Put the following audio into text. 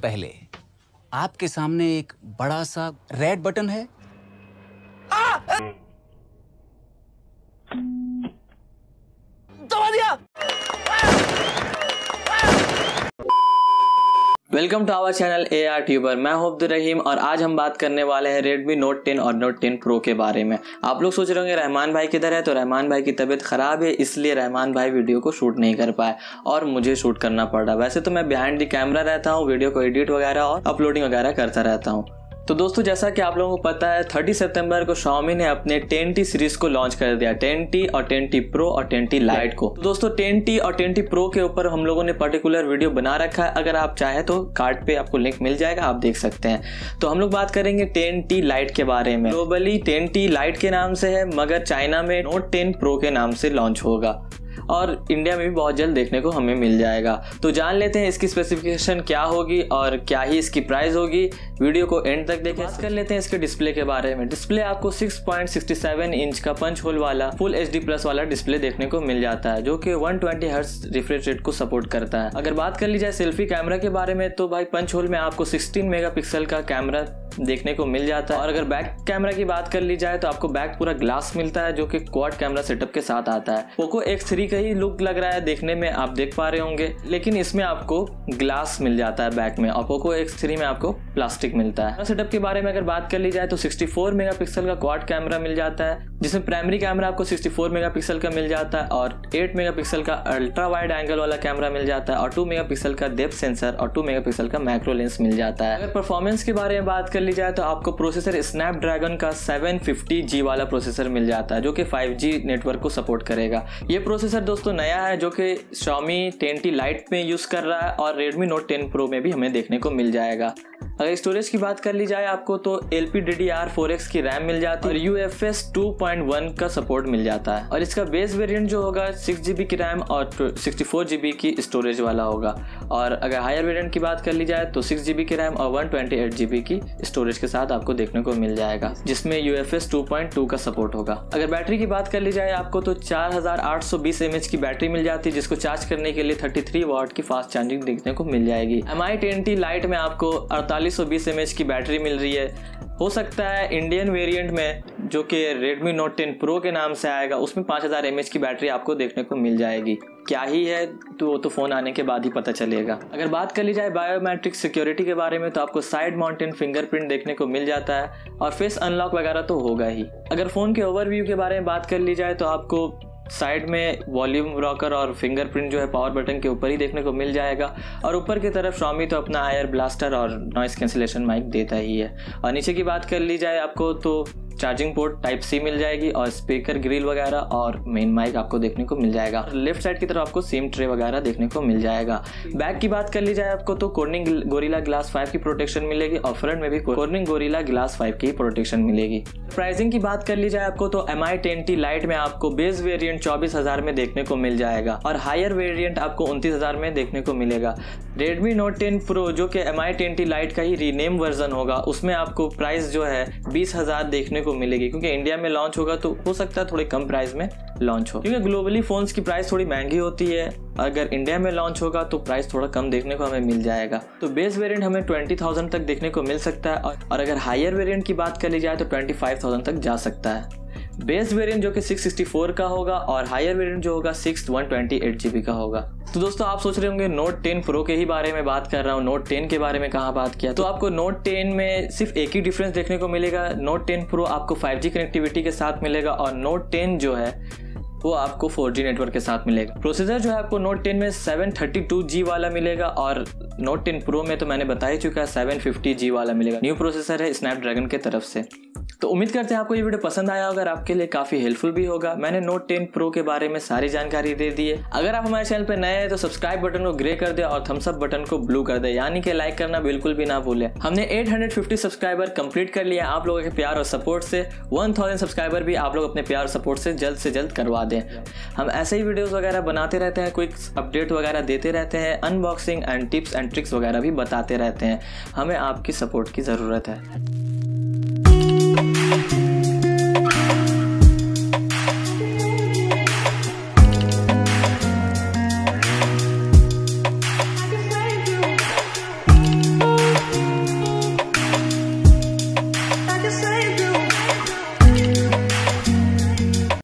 पहले आपके सामने एक बड़ा सा रेड बटन है। दबा दिया। Welcome to our channel AR tuber. मैं हूं अब्दुल रहीम और आज हम बात करने वाले हैं Redmi Note 10 और Note 10 Pro के बारे में। आप लोग सोच रहे होंगे रहमान भाई किधर है, तो रहमान भाई की तबीयत खराब है, इसलिए रहमान भाई वीडियो को शूट नहीं कर पाए और मुझे शूट करना पड़ रहा। वैसे तो मैं बिहाइंड द कैमरा रहता हूँ, वीडियो को एडिट वगैरह और अपलोडिंग वगैरह करता रहता हूँ। तो दोस्तों, जैसा कि आप लोगों को पता है 30 सितंबर को Xiaomi ने अपने 10T सीरीज को लॉन्च कर दिया, 10T और 10T Pro और 10T Lite को। तो दोस्तों 10T और 10T Pro के ऊपर हम लोगों ने पर्टिकुलर वीडियो बना रखा है, अगर आप चाहे तो कार्ड पे आपको लिंक मिल जाएगा, आप देख सकते हैं। तो हम लोग बात करेंगे 10T Lite के बारे में। ग्लोबली 10T Lite के नाम से है, मगर चाइना में Note 10 Pro के नाम से लॉन्च होगा और इंडिया में भी बहुत जल्द देखने को हमें मिल जाएगा। तो जान लेते हैं इसकी स्पेसिफिकेशन क्या होगी और क्या ही इसकी प्राइस होगी। वीडियो को एंड तक देखें। बात कर लेते हैं इसके डिस्प्ले के बारे में। डिस्प्ले आपको 6.67 इंच का पंच होल वाला फुल HD प्लस वाला डिस्प्ले देखने को मिल जाता है, जो कि 120 हर्ट्ज रिफ्रेश रेट को सपोर्ट करता है। अगर बात कर ली जाए सेल्फी कैमरा के बारे में, तो भाई पंच होल में आपको 16 मेगापिक्सल का कैमरा देखने को मिल जाता है। और अगर बैक कैमरा की बात कर ली जाए तो आपको बैक पूरा ग्लास मिलता है, जो कि क्वाड कैमरा सेटअप के साथ आता है। पोको X3 का ही लुक लग रहा है देखने में, आप देख पा रहे होंगे, लेकिन इसमें आपको ग्लास मिल जाता है बैक में और पोको X3 में आपको प्लास्टिक मिलता है। सेटअप के बारे में अगर बात कर ली जाए तो 64 मेगापिक्सल का क्वाड कैमरा मिल जाता है, जिसमें प्राइमरी कैमरा आपको 64 मेगापिक्सल का मिल जाता है और 8 मेगापिक्सल का अल्ट्रा वाइड एंगल वाला कैमरा मिल जाता है और 2 मेगापिक्सल का डेप्थ सेंसर और 2 मेगापिक्सल का मैक्रो लेंस मिल जाता है। अगर परफॉर्मेंस के बारे में बात कर ली जाए तो आपको प्रोसेसर स्नैपड्रैगन का 750G वाला प्रोसेसर मिल जाता है, जो कि 5G नेटवर्क को सपोर्ट करेगा। ये प्रोसेसर दोस्तों नया है, जो कि Xiaomi 10T Lite में यूज कर रहा है और Redmi Note 10 Pro में भी हमें देखने को मिल जाएगा। अगर स्टोरेज की बात कर ली जाए आपको तो LPDDR4X की रैम मिल जाती है और UFS 2.1 का सपोर्ट मिल जाता है। और इसका बेस वेरिएंट जो होगा 6GB की रैम और 64GB की स्टोरेज वाला होगा। और अगर हायर वेरिएंट की बात कर ली जाए तो 6GB की रैम और 128GB की स्टोरेज के साथ आपको देखने को मिल जाएगा, जिसमें UFS 2.2 का सपोर्ट होगा। अगर बैटरी की बात कर ली जाए आपको तो 4820 mAh की बैटरी मिल जाती है, जिसको चार्ज करने के लिए 33 वाट की फास्ट चार्जिंग देखने को मिल जाएगी। MI 10T Lite में आपको 4820 mAh की बैटरी मिल रही है। हो सकता है इंडियन वेरिएंट में, जो कि Redmi Note 10 Pro के नाम से आएगा, उसमें 5000 mAh की बैटरी आपको देखने को मिल जाएगी। क्या ही है तो वो तो फोन आने के बाद ही पता चलेगा। अगर बात कर ली जाए बायोमेट्रिक सिक्योरिटी के बारे में तो आपको साइड माउंटेड फिंगरप्रिंट देखने को मिल जाता है और फेस अनलॉक वगैरह तो होगा ही। अगर फोन के ओवरव्यू के बारे में बात कर ली जाए तो आपको साइड में वॉल्यूम रॉकर और फिंगरप्रिंट जो है पावर बटन के ऊपर ही देखने को मिल जाएगा और ऊपर की तरफ Xiaomi तो अपना आयर ब्लास्टर और नॉइस कैंसिलेशन माइक देता ही है। और नीचे की बात कर ली जाए आपको तो चार्जिंग पोर्ट Type-C मिल जाएगी और स्पीकर ग्रिल वगैरह और मेन माइक आपको देखने को मिल जाएगा। लेफ्ट साइड की तरफ आपको सिम ट्रे वगैरह देखने को मिल जाएगा। बैक की बात कर ली जाए आपको तो Corning Gorilla Glass 5 की प्रोटेक्शन मिलेगी और फ्रंट में भी Corning Gorilla Glass 5 की प्रोटेक्शन मिलेगी। प्राइसिंग की बात कर ली जाए आपको तो MI 10T Lite में आपको बेस वेरिएंट 24,000 में देखने को मिल जाएगा और हायर वेरिएंट आपको 29,000 में देखने को मिलेगा। Redmi Note 10 Pro जो कि MI 10T Lite का ही रीनेम वर्जन होगा, उसमें आपको प्राइस जो है 20,000 देखने को मिलेगी, क्योंकि इंडिया में लॉन्च होगा तो हो सकता है थोड़ी कम प्राइस में लॉन्च हो, क्योंकि ग्लोबली फोन्स की प्राइस थोड़ी महंगी होती है। अगर इंडिया में लॉन्च होगा तो प्राइस थोड़ा कम देखने को हमें मिल जाएगा। तो बेस वेरिएंट हमें 20,000 तक देखने को मिल सकता है और अगर हायर वेरिएंट की बात कर ली जाए तो 25,000 तक जा सकता है। बेस वेरिएंट जो कि 664 का होगा और हायर वेरिएंट जो होगा 128GB का होगा। तो दोस्तों आप सोच रहे होंगे Note 10 Pro के ही बारे में बात कर रहा हूँ, Note 10 के बारे में कहाँ बात किया। तो आपको Note 10 में सिर्फ एक ही डिफरेंस देखने को मिलेगा। Note 10 Pro आपको 5G कनेक्टिविटी के साथ मिलेगा और Note 10 जो है वो आपको 4G नेटवर्क के साथ मिलेगा। प्रोसेसर जो है आपको Note 10 में 732G वाला मिलेगा और Note 10 Pro में तो मैंने बता ही चुका है 750G वाला मिलेगा। न्यू प्रोसेसर है स्नैपड्रैगन की तरफ से। तो उम्मीद करते हैं आपको ये वीडियो पसंद आया होगा और आपके लिए काफी हेल्पफुल भी होगा। मैंने Note 10 Pro के बारे में सारी जानकारी दे दी है। अगर आप हमारे चैनल पर नए हैं तो सब्सक्राइब बटन को ग्रे कर दे और थम्स अप बटन को ब्लू कर दे, यानी कि लाइक करना बिल्कुल भी ना भूले। हमने 850 सब्सक्राइबर कंप्लीट कर लिया आप लोगों के प्यार और सपोर्ट से। 1000 सब्सक्राइबर भी आप लोग अपने प्यार और सपोर्ट से जल्द करवा दें। हम ऐसे ही वीडियोस वगैरह बनाते रहते हैं, क्विक अपडेट वगैरह देते रहते हैं, unboxing and tips and tricks वगैरह भी बताते रहते हैं। हमें आपकी सपोर्ट की ज़रूरत है।